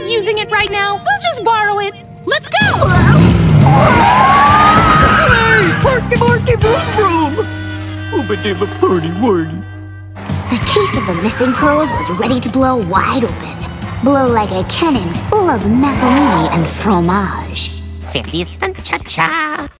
like using it right now. We'll just borrow it. Let's go! Hey, party, party, vroom, vroom! Oobadibba, party, wordy. The case of the missing pearls was ready to blow wide open. Blow like a cannon full of macaroni and fromage. Fancy stunt cha-cha.